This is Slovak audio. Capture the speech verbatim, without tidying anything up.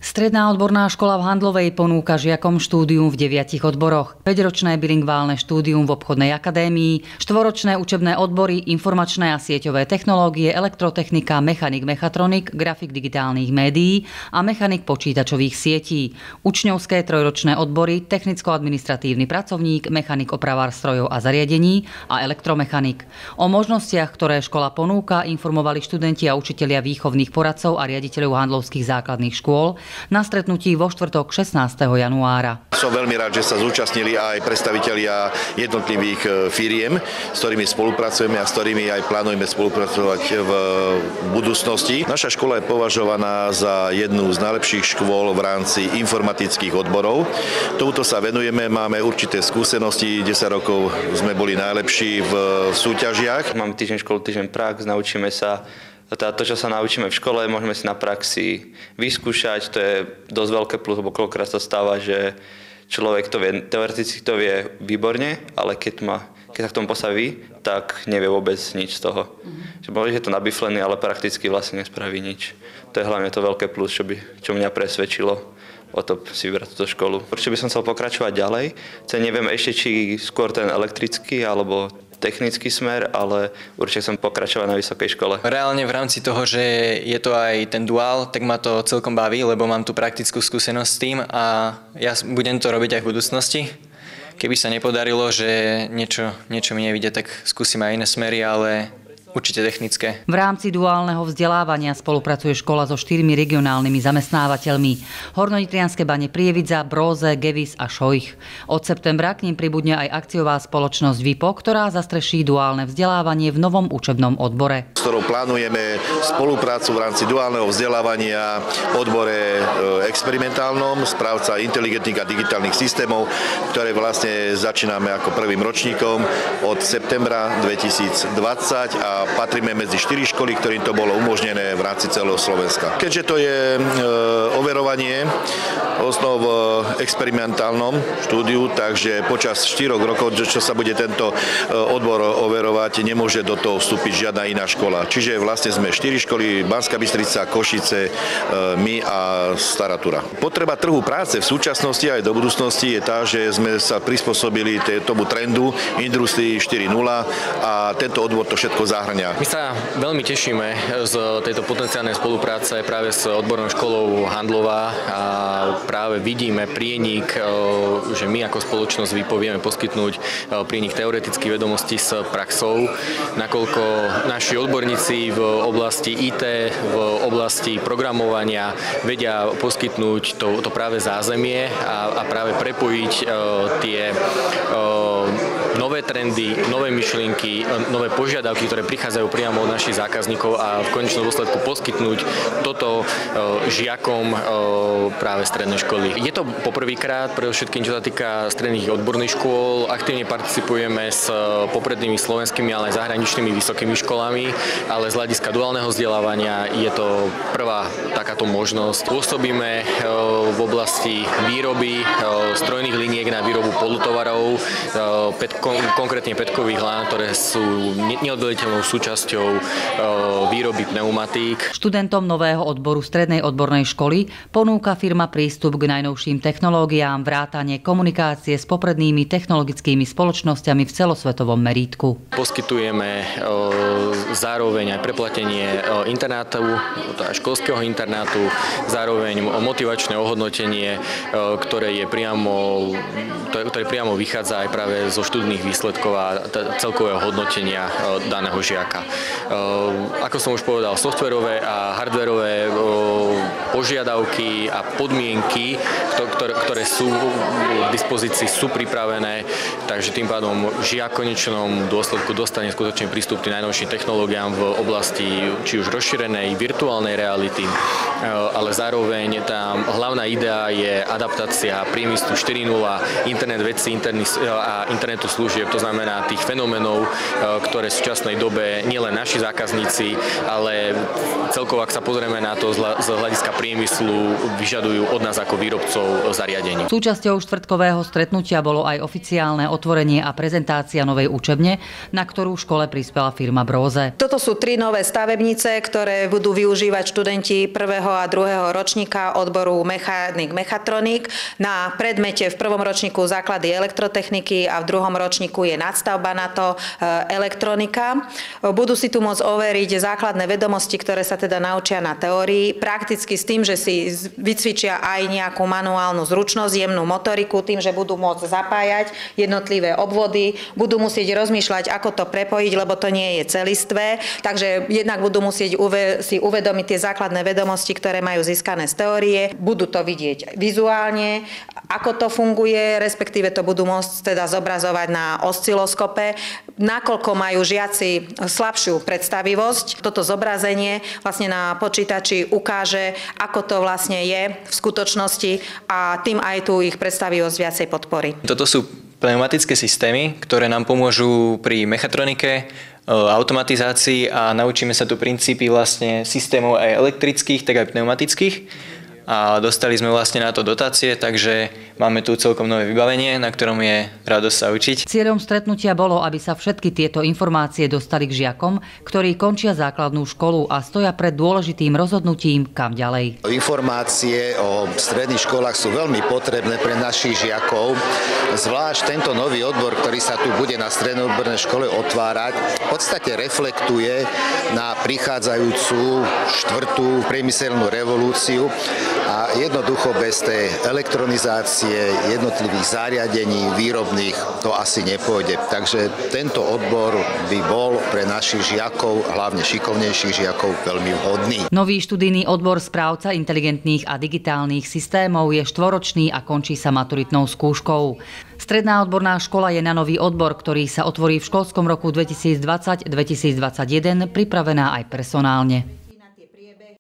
Stredná odborná škola v Handlovej ponúka žiakom štúdium v deviatich odboroch. päťročné bilingválne štúdium v obchodnej akadémii, štvoročné učebné odbory, informačné a sieťové technológie, elektrotechnika, mechanik mechatronik, grafik digitálnych médií a mechanik počítačových sietí. Učňovské trojročné odbory, technicko-administratívny pracovník, mechanik opravár strojov a zariadení a elektromechanik. O možnostiach, ktoré škola ponúka, informovali študenti a učitelia výchovných poradcov a riaditeľov handlovských základných škôl na stretnutí vo štvrtok šestnásteho januára. Som veľmi rád, že sa zúčastnili aj predstavitelia jednotlivých firiem, s ktorými spolupracujeme a s ktorými aj plánujeme spolupracovať v budúcnosti. Naša škola je považovaná za jednu z najlepších škôl v rámci informatických odborov. Tomuto sa venujeme, máme určité skúsenosti, desať rokov sme boli najlepší v súťažiach. Máme týždeň školu, týždeň prax, naučíme sa. To, čo sa naučíme v škole, môžeme si na praxi vyskúšať. To je dosť veľké plus, lebo koľkokrát sa stáva, že človek to vie, teoreticky to vie výborne, ale keď, má, keď sa k tomu postaví, tak nevie vôbec nič z toho. Mm-hmm. Že môže to nabiflený, ale prakticky vlastne nespraví nič. To je hlavne to veľké plus, čo, by, čo mňa presvedčilo o to si vybrať túto školu. Určite by som chcel pokračovať ďalej. Čo neviem ešte, či skôr ten elektrický, alebo technický smer, ale určite som pokračovať na vysokej škole. Reálne v rámci toho, že je to aj ten duál, tak ma to celkom baví, lebo mám tú praktickú skúsenosť s tým a ja budem to robiť aj v budúcnosti. Keby sa nepodarilo, že niečo, niečo mi nevíde, tak skúsim aj iné smery, ale určite technické. V rámci duálneho vzdelávania spolupracuje škola so štyrmi regionálnymi zamestnávateľmi. Hornonitrianske bane Prievidza, Bróze, Gevis a Šojch. Od septembra k ním pribudne aj akciová spoločnosť VIPO, ktorá zastreší duálne vzdelávanie v novom učebnom odbore. S ktorou plánujeme spoluprácu v rámci duálneho vzdelávania v odbore experimentálnom, správca inteligentných a digitálnych systémov, ktoré vlastne začíname ako prvým ročníkom od septembra dvetisícdvadsať a patríme medzi štyri školy, ktorým to bolo umožnené v rámci celého Slovenska. Keďže to je e, overovanie osnov v experimentálnom štúdiu, takže počas štyroch rokov, čo sa bude tento odbor overovať, nemôže do toho vstúpiť žiadna iná škola. Čiže vlastne sme štyri školy, Banská Bystrica, Košice, e, my a Stará Tura. Potreba trhu práce v súčasnosti aj do budúcnosti je tá, že sme sa prispôsobili tomu trendu Industrii štyri bodka nula a tento odbor to všetko zahrania. My sa veľmi tešíme z tejto potenciálnej spolupráce práve s odbornou školou Handlová a práve vidíme prienik, že my ako spoločnosť VIPO vieme poskytnúť prienik teoretických vedomostí s praxou, nakoľko naši odborníci v oblasti í té, v oblasti programovania vedia poskytnúť to, to práve zázemie a, a práve prepojiť tie nové trendy, nové myšlienky, nové požiadavky, ktoré prichádzajú priamo od našich zákazníkov a v konečnom dôsledku poskytnúť toto žiakom práve strednej školy. Je to poprvýkrát, predovšetkým čo sa týka stredných odborných škôl, aktívne participujeme s poprednými slovenskými, ale aj zahraničnými vysokými školami, ale z hľadiska duálneho vzdelávania je to prvá takáto možnosť. Pôsobíme v oblasti výroby strojných liniek na výrobu polutovarov, konkrétne pätkových lán, ktoré sú neoddeliteľnou súčasťou výroby pneumatík. Študentom nového odboru strednej odbornej školy ponúka firma prístup k najnovším technológiám, vrátane komunikácie s poprednými technologickými spoločnosťami v celosvetovom merítku. Poskytujeme zároveň aj preplatenie internátu, školského internátu, zároveň motivačné ohodnotenie, ktoré je priamo, ktoré priamo vychádza aj práve zo študijných výsledkov a celkového hodnotenia daného žiaka. Ako som už povedal, softverové a hardverové požiadavky a podmienky, ktoré, ktoré sú k dispozícii, sú pripravené, takže tým pádom žiak v konečnom dôsledku dostane skutočne prístup k najnovším technológiám v oblasti či už rozšírenej virtuálnej reality, ale zároveň tá hlavná idea je adaptácia priemyslu štyri bodka nula, internet vecí a internetu služieb, to znamená tých fenoménov, ktoré v súčasnej dobe nielen naši zákazníci, ale celkovo, ak sa pozrieme na to z hľadiska priemyslu, vyžadujú od nás ako výrobcov zariadení. Súčasťou štvrtkového stretnutia bolo aj oficiálne otvorenie a prezentácia novej učebne, na ktorú v škole prispela firma Brose. Toto sú tri nové stavebnice, ktoré budú využívať študenti prvého a druhého ročníka odboru mechanik, mechatronik. Na predmete v prvom ročníku základy elektrotechniky a v druhom ročníku je nadstavba na to elektronika. Budú si tu môcť overiť základné vedomosti, ktoré sa teda naučia na teórii, prakticky s tým, že si vycvičia aj nejakú manuálnu zručnosť, jemnú motoriku, tým, že budú môcť zapájať jednotlivé obvody, budú musieť rozmýšľať, ako to prepojiť, lebo to nie je celistvé, takže jednak budú musieť uve- si uvedomiť tie základné vedomosti, ktoré majú získané z teórie, budú to vidieť vizuálne, ako to funguje, respektíve to budú môcť teda zobrazovať na osciloskope, nakoľko majú žiaci slabšiu predstavivosť. Toto zobrazenie vlastne na počítači ukáže, ako to vlastne je v skutočnosti a tým aj tu ich predstavivosť viacej podporí. Toto sú pneumatické systémy, ktoré nám pomôžu pri mechatronike, automatizácii a naučíme sa tu princípy vlastne systémov aj elektrických, tak aj pneumatických. A dostali sme vlastne na to dotácie, takže máme tu celkom nové vybavenie, na ktorom je radosť sa učiť. Cieľom stretnutia bolo, aby sa všetky tieto informácie dostali k žiakom, ktorí končia základnú školu a stoja pred dôležitým rozhodnutím, kam ďalej. Informácie o stredných školách sú veľmi potrebné pre našich žiakov, zvlášť tento nový odbor, ktorý sa tu bude na strednej odbornej škole otvárať, v podstate reflektuje na prichádzajúcu štvrtú priemyselnú revolúciu. A jednoducho bez tej elektronizácie jednotlivých zariadení výrobných to asi nepôjde. Takže tento odbor by bol pre našich žiakov, hlavne šikovnejších žiakov, veľmi vhodný. Nový študijný odbor správca inteligentných a digitálnych systémov je štvoročný a končí sa maturitnou skúškou. Stredná odborná škola je na nový odbor, ktorý sa otvorí v školskom roku dvetisícdvadsať dvetisícdvadsaťjeden, pripravená aj personálne.